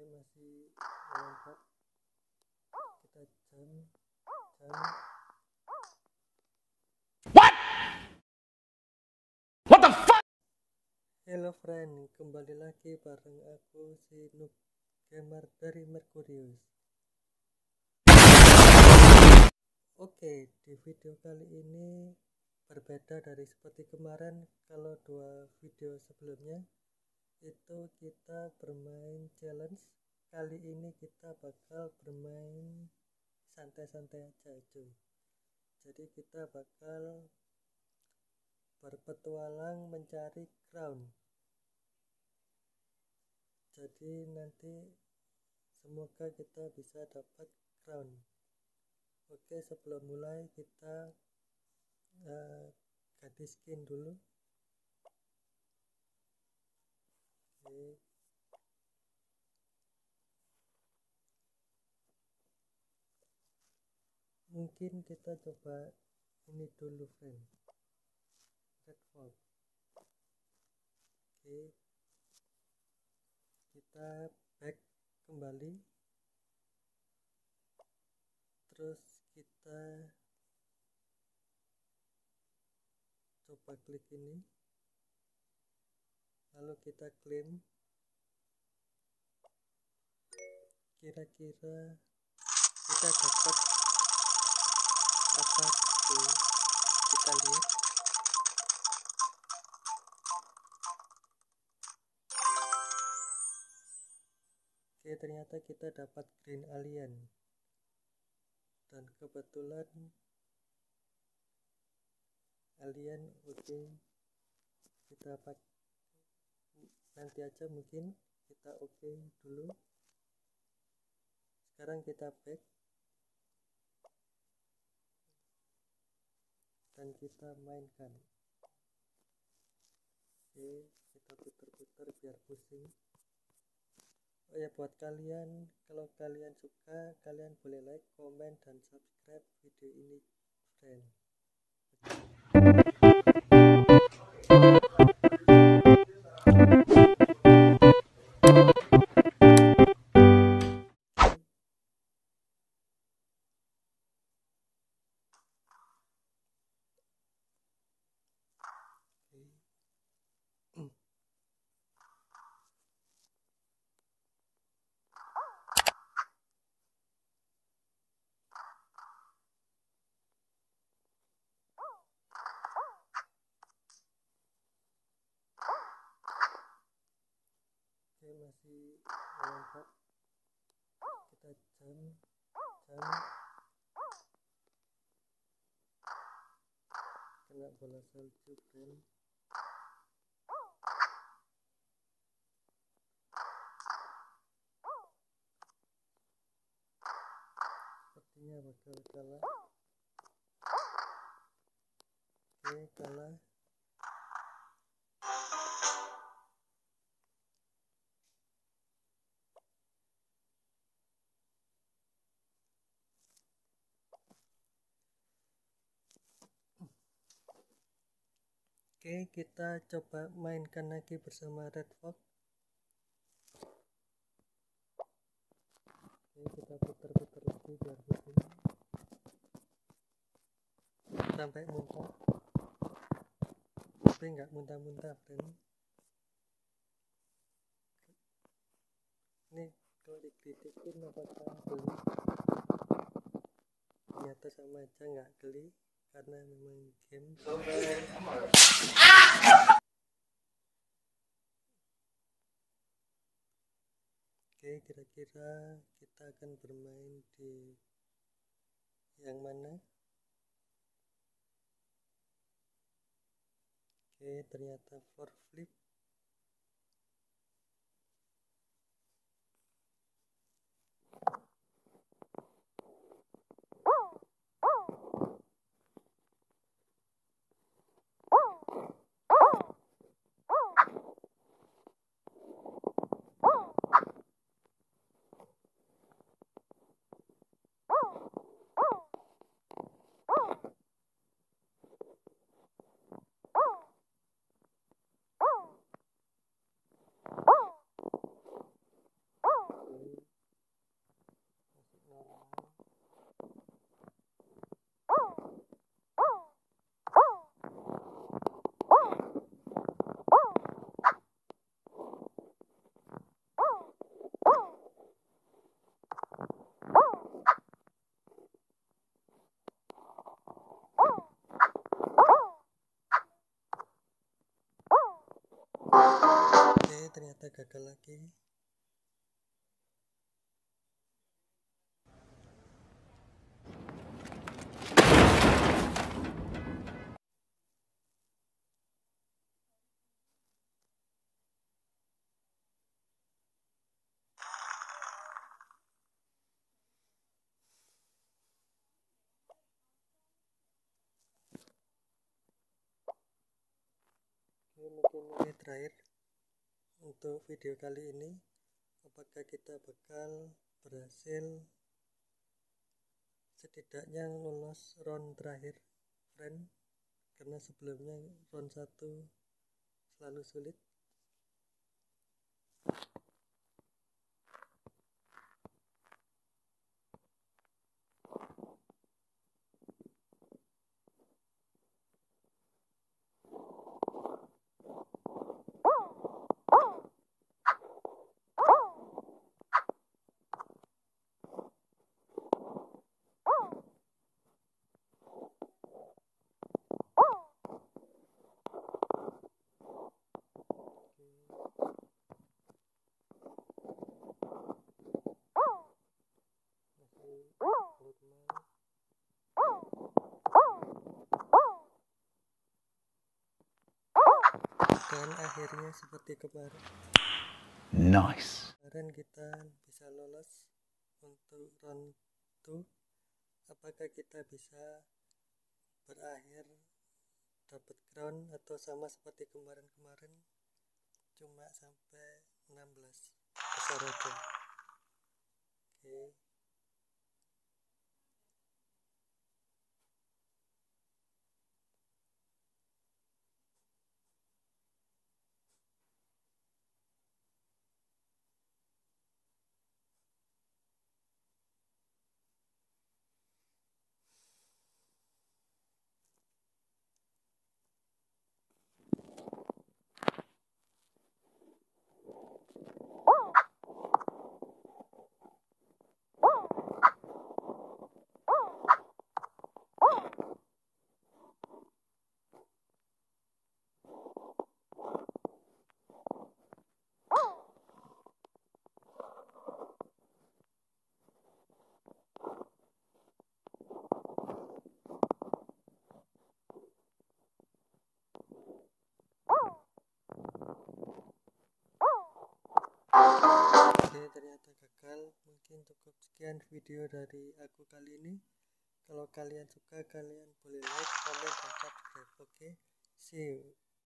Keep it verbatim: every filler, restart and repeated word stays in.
Oke, masih mantap. Kita jam jam What? What the fuck? Hello friend, kembali lagi bareng aku si Noob Gamer dari Merkurius. Oke, di video kali ini berbeda dari seperti kemarin. Kalau dua video sebelumnya itu kita bermain challenge, kali ini kita bakal bermain santai-santai aja cuy. Jadi kita bakal berpetualang mencari crown. Jadi nanti semoga kita bisa dapat crown. Oke, sebelum mulai kita uh, ganti skin dulu. Oke. Mungkin kita coba ini dulu friend, Red Vault. Oke, kita back kembali, terus kita coba klik ini, lalu kita klaim. Kira-kira kita dapat apa tuh, kita lihat. Oke, ternyata kita dapat green alien, dan kebetulan alien. Oke, kita pakai nanti aja, mungkin kita oke dulu. Sekarang kita back dan kita mainkan. Oke, kita putar-putar biar pusing. Oh ya, buat kalian, kalau kalian suka, kalian boleh like, komen, dan subscribe video ini friend. Oke, masih mantap. Kita jam jam kena bola salju friend. Sepertinya bakal kalah. Oke, kalah. Oke, kita coba mainkan lagi bersama Red Fox. Oke, kita putar-putar lagi biar pusing sampai muntah, tapi nggak muntah-muntah friend. Ini kalau dikritikin apakah geli, ternyata sama aja nggak geli karena memang game. Oke, kira-kira kita akan bermain di yang mana? Oke, ternyata for flip. ternyata gagal lagi. Oke, mungkin ini terakhir untuk video kali ini. Apakah kita bakal berhasil setidaknya lolos round terakhir, friend? Karena sebelumnya round satu selalu sulit. Dan akhirnya seperti kemarin, Nice. kemarin kita bisa lolos untuk round dua. Apakah kita bisa berakhir dapat crown atau sama seperti kemarin-kemarin cuma sampai enam belas besar aja? Oke. Oke, ternyata gagal. Mungkin cukup sekian video dari aku kali ini. Kalau kalian suka, kalian boleh like, comment, dan subscribe. Oke, see you.